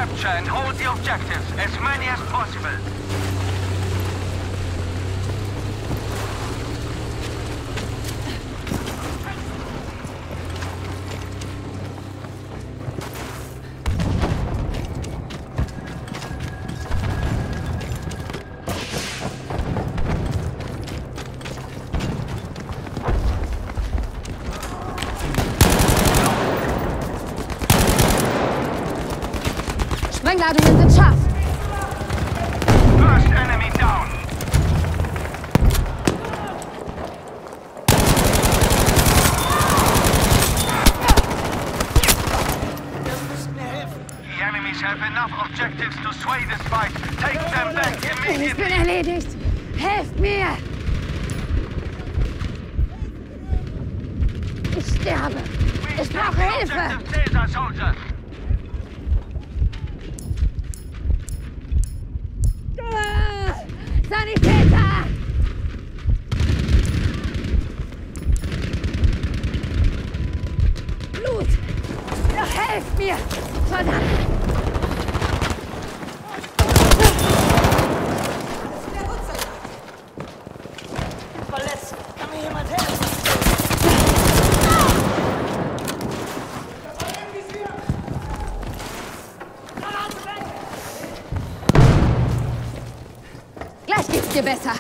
Capture and hold the objectives, as many as possible. Sprengladungen sind scharf. First enemy down. The enemies have enough objectives to sway this fight. Take them back Ich immediately. bin erledigt. Helft mir! Ich sterbe. Ich brauche Hilfe. Objective Caesar, soldiers. Sanitäter! Blut! Ja, helft mir! Verdammt! Verletzt! Kann mir jemand helfen? Gleich geht's dir besser.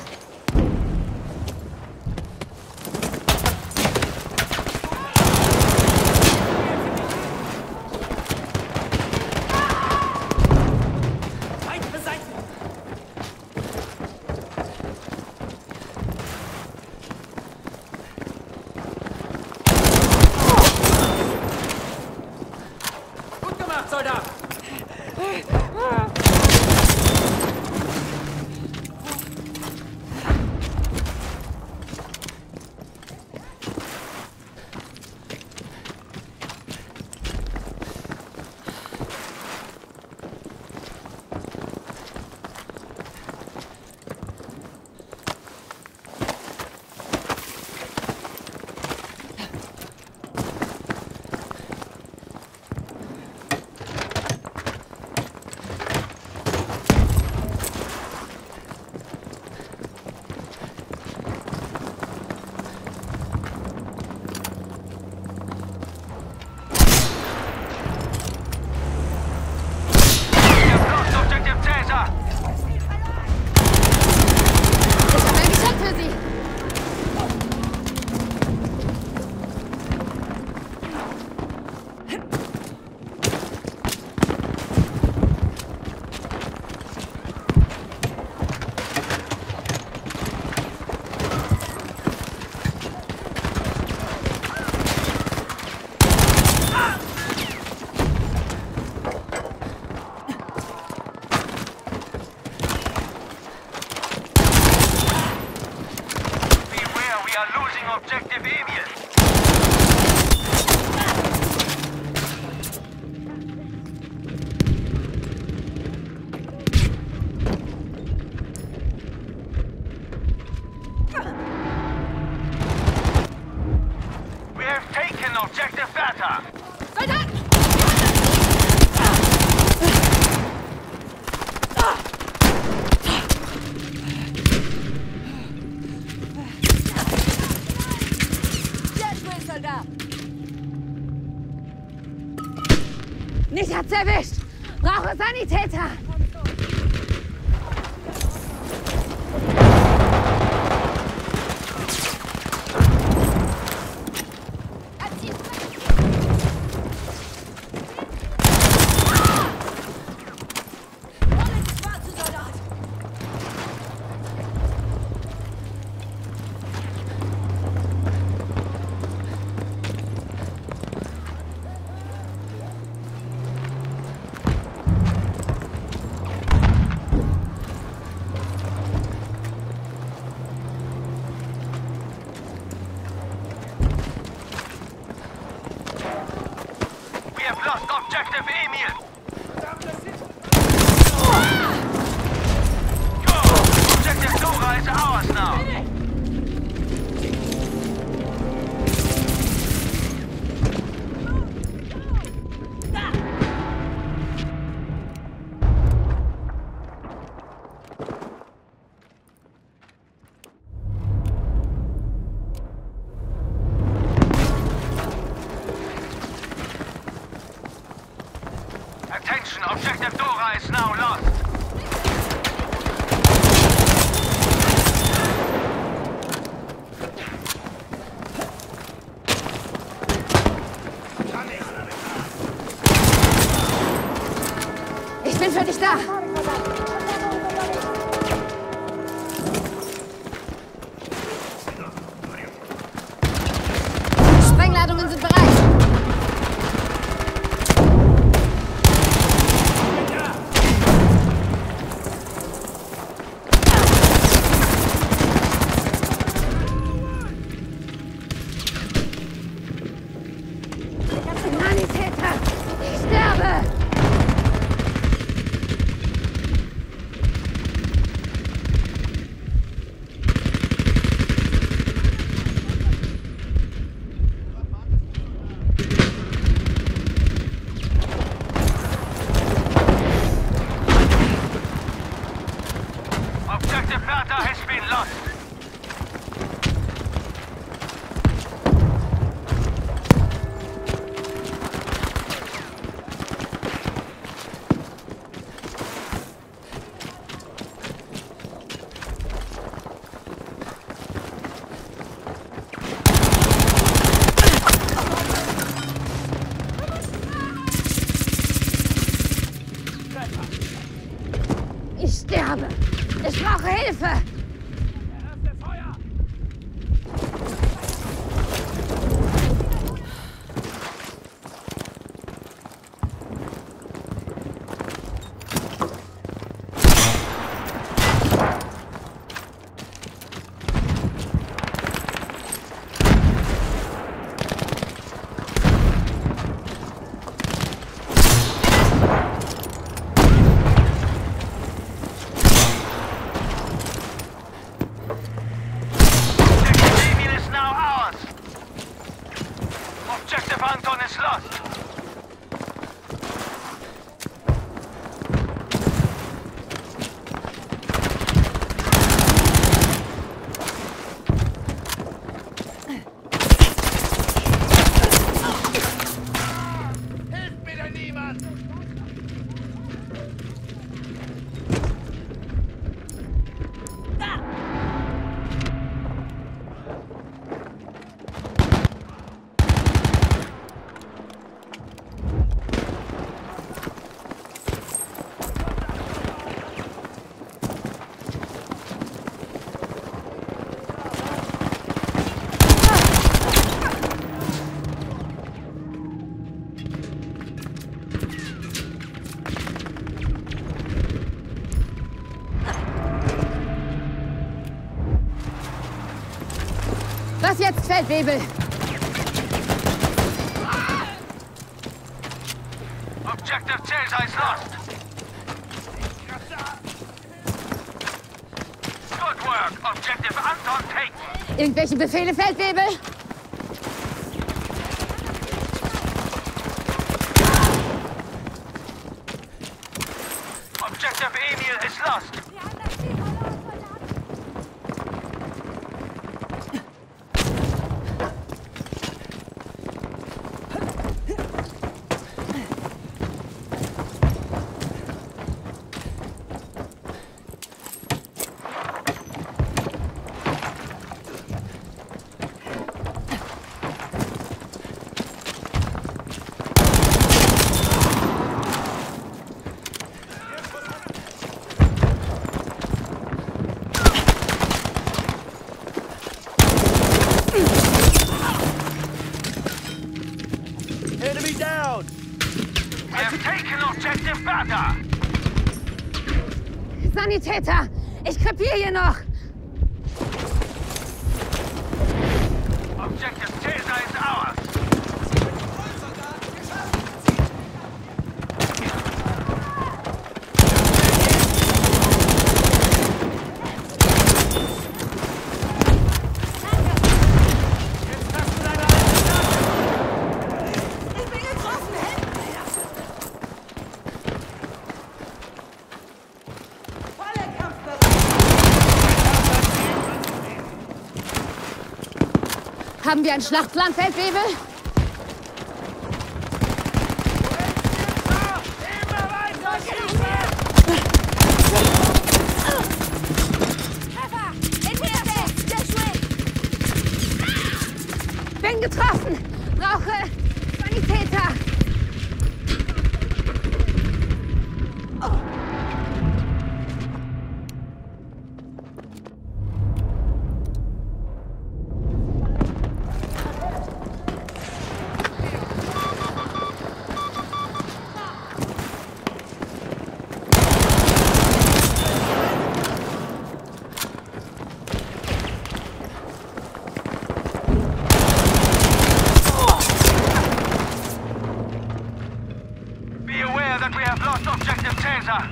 Gut gemacht, Soldat! We have lost objective Caesar. Ich habe ein Geschenk für Sie. Beware, we are losing objective areas. We have taken objective Beta. Mich hat's erwischt. Brauche Sanitäter. Objective Dora is now lost. Ich bin für dich da. Sprengladungen sind bereit. Sanitäter, ich sterbe! Objective Bertha has been lost. Ich sterbe! Ich brauche Hilfe! Objective Anton is lost. Hilft mir denn niemand? Was jetzt, Feldwebel? Objective Caesar is lost. Good work. Objective Anton taken. Irgendwelche Befehle, Feldwebel? Objective Emil is lost. Enemy down! We have taken Objective Bertha. Sanitäter! Ich krepiere hier noch! Objective Caesar is ours. Haben wir einen Schlachtplan, Feldwebel? Immer weiter! objective Caesar.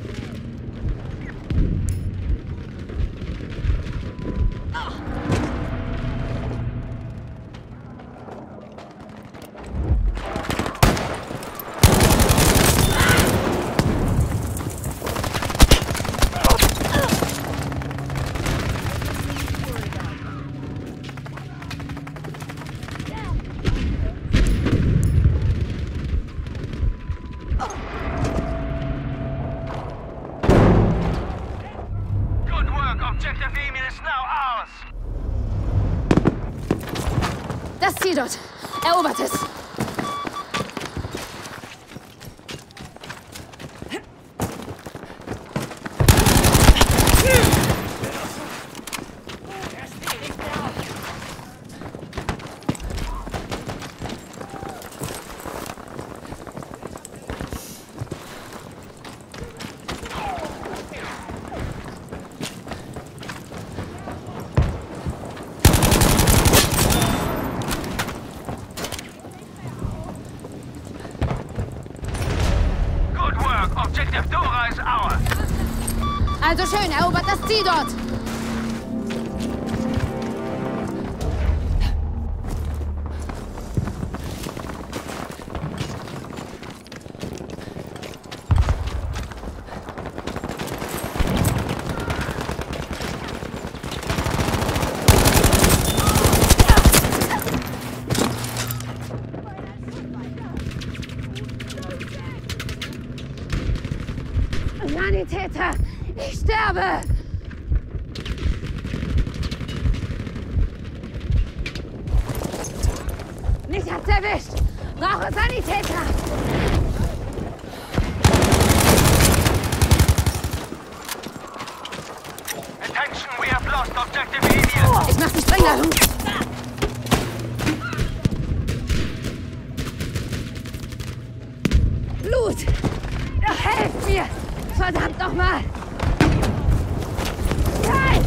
Objective Emil is now ours. Das Ziel dort. Erobert es. Objective Dora is ours. Also schön, erobert das Ziel dort. Sanitäter, ich sterbe! Mich hat's erwischt! Brauche Sanitäter! Attention, we have lost objective Emil. Ich mach die Sprengladung! Blut! Ja, helft mir! Verdammt nochmal! Nein!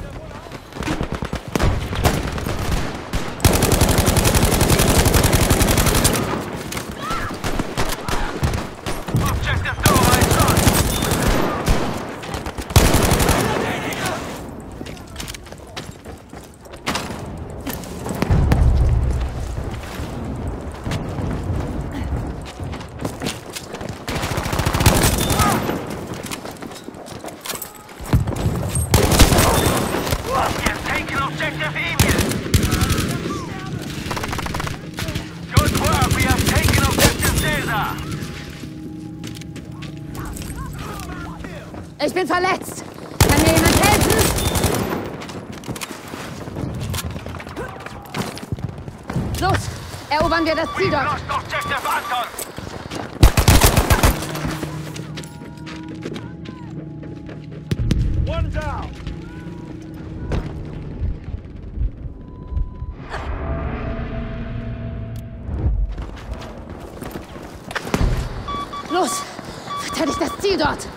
Objective Dora is on. Objective Emil! Good work, we have taken objective Caesar! Ich bin verletzt! Kann mir jemand helfen? Los! Erobern wir das Ziel dort! Lost objective Anton! One down. Los! Verteidigt das Ziel dort!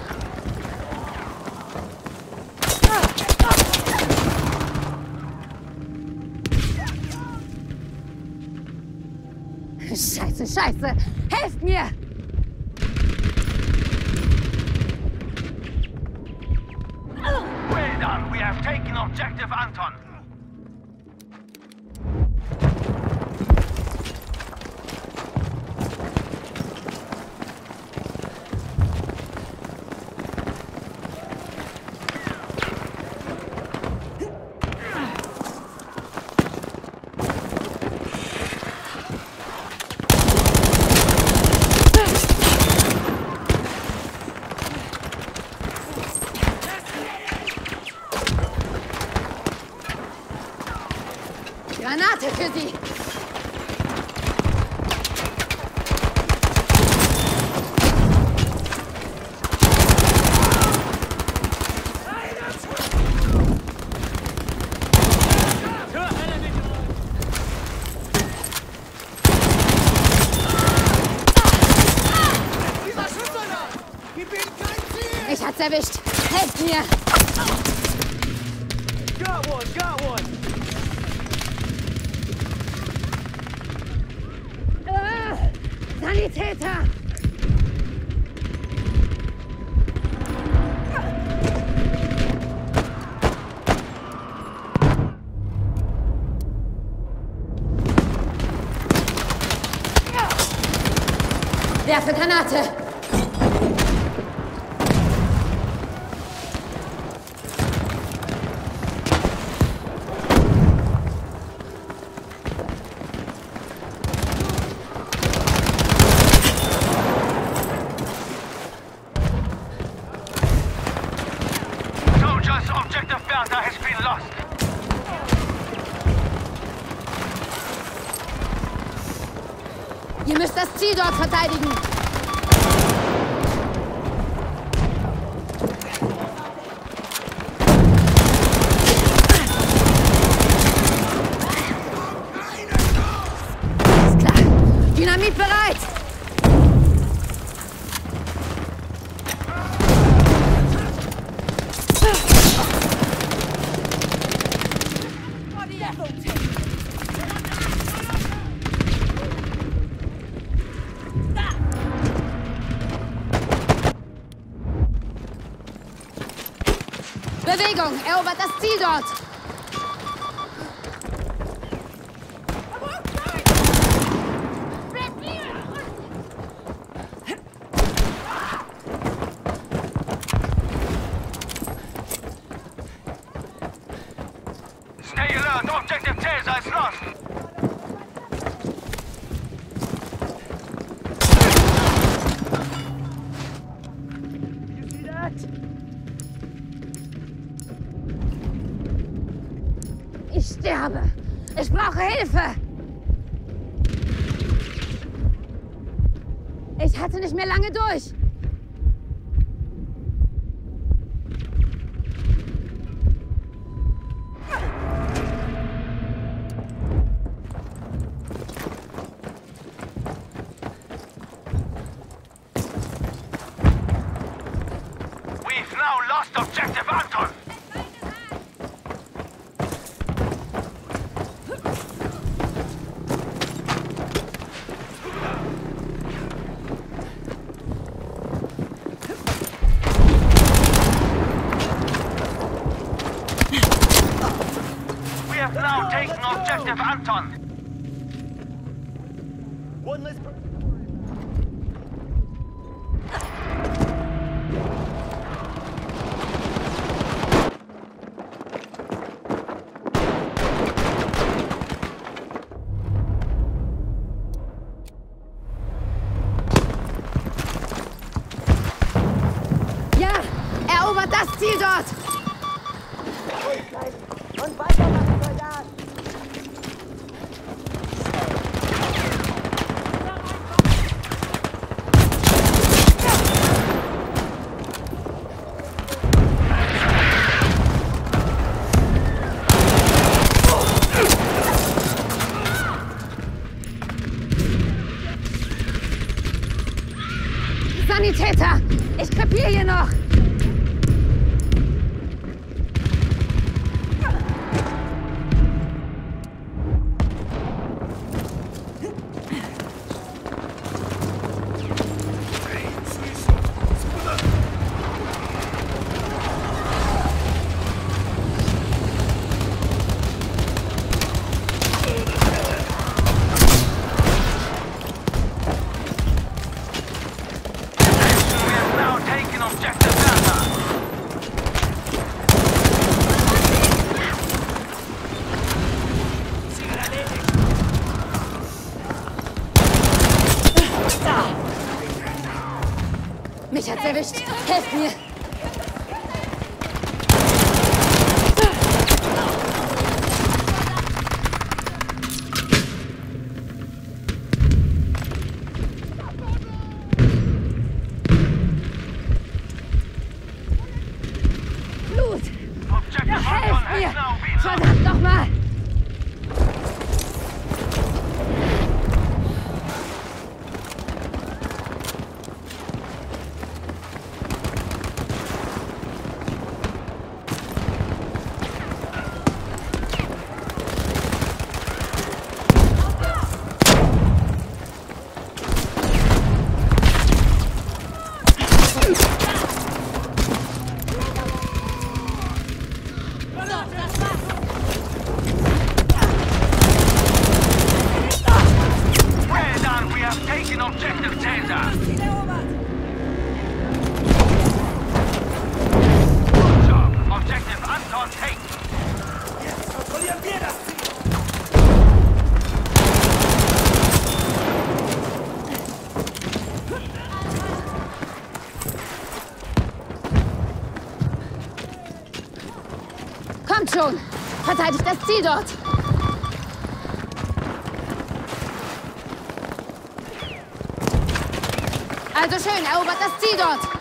Scheiße, Scheiße! Helft mir! Well done, we have taken objective Anton! Granate für Sie! Mich hat's erwischt! Helft mir! Got one, got one. Sanitäter! Werfe Granate! Soldiers, objective Bertha has been lost. Ihr müsst das Ziel dort verteidigen! Alles klar! Dynamit bereit! Bewegung! Erobert das Ziel dort! Stay alert, objective Caesar is lost. You see that? Ich sterbe! Ich brauche Hilfe! Ich halte nicht mehr lange durch! We've now lost objective Anton. We have now taken objective Anton. One less. Ja! Erobert das Ziel dort! Und weitermachen, Soldat! Sanitäter! Ich krepiere hier noch! We have now taken objective Bertha. Mich hat's erwischt! Helft mir! Blut! Objective Anton Helft has mir! now been lost. Verdammt nochmal! Kommt schon! Verteidigt das Ziel dort! Also schön, erobert das Ziel dort!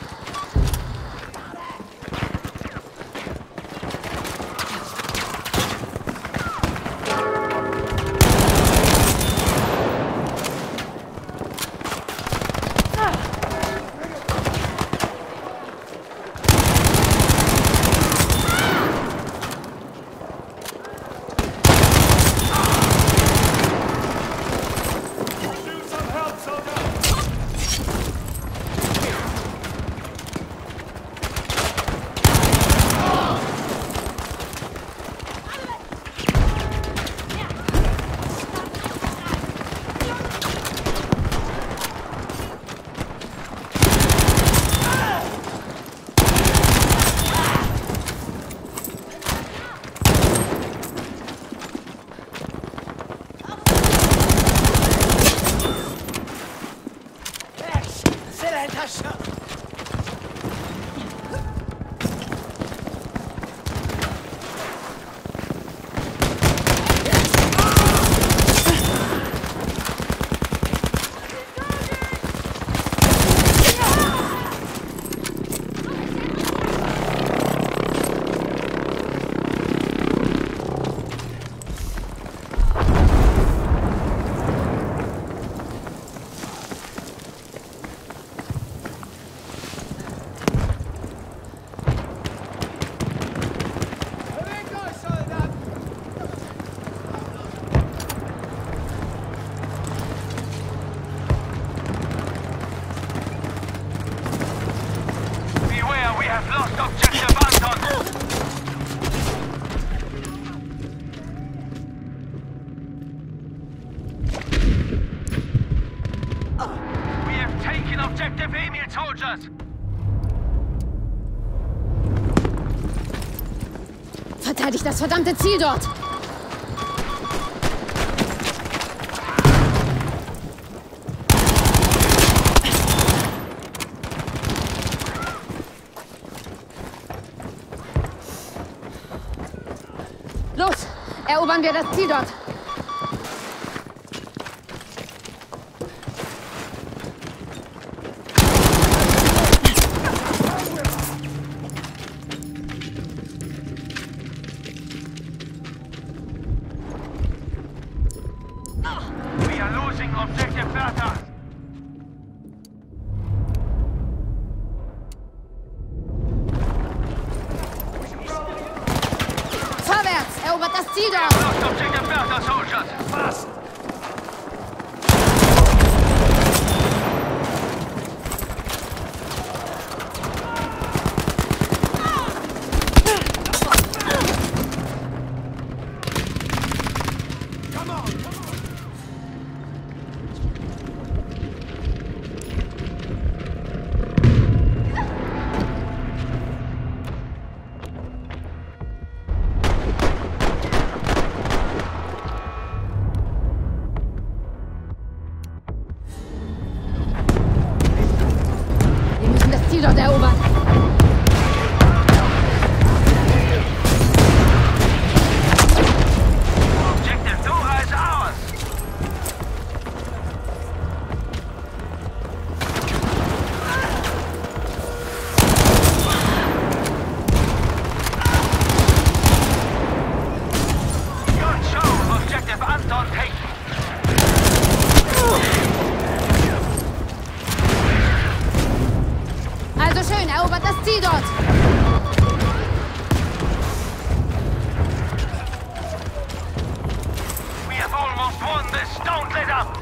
Verteidigt das verdammte Ziel dort! Los! Erobern wir das Ziel dort! Erobert das Ziel dort! Fast! Dort erobern. Objective Dora is ours. Good show. Objective Anton taken. Also schön, erobert das Ziel dort! We have almost won this. Don't let up.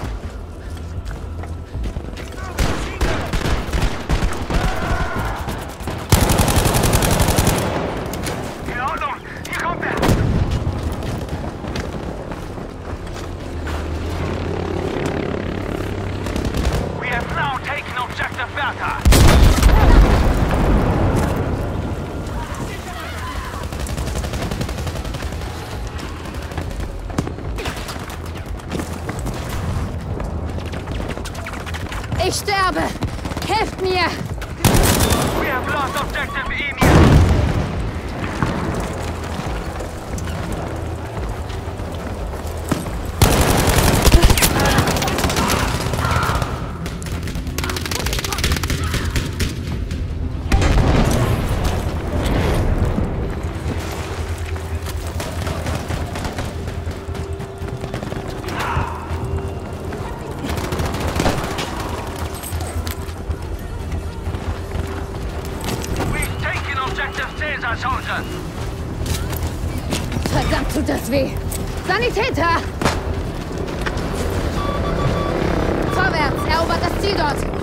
In Ordnung. Hier kommt er. We have now taken Objective Bertha. Objective Caesar, soldiers! Verdammt, tut das weh! Sanitäter! Vorwärts! Erobert das Ziel dort!